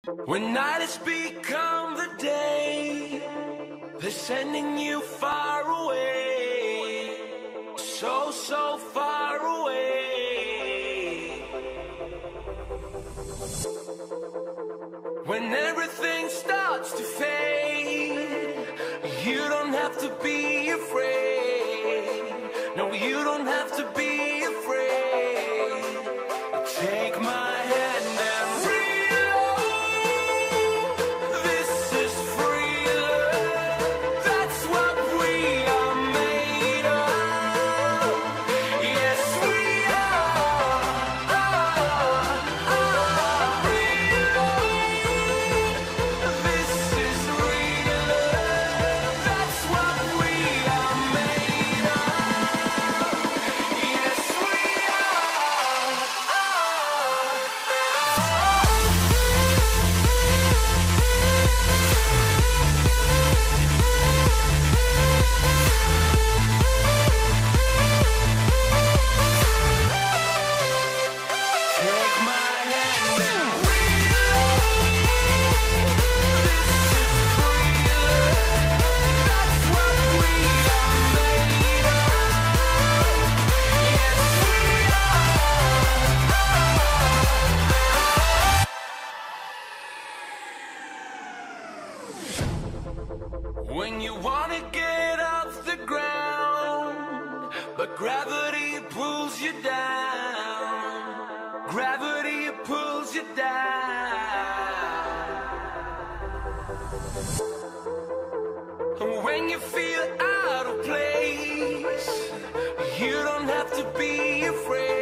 When night has become the day, they're sending you far away, so, so far away. When everything starts to fade, you don't have to be afraid. No, you don't have to be afraid. Take my hand and reload. This is free love. That's what we are made of. Yes, we are. Reload. This is real love. That's what we are made of. Yes, we are. Take my hand and reload. This is free love. That's what we are made of. Yes, we are. When you wanna get off the ground, but gravity pulls you down. Gravity pulls you down. And when you feel out of place, you don't have to be afraid.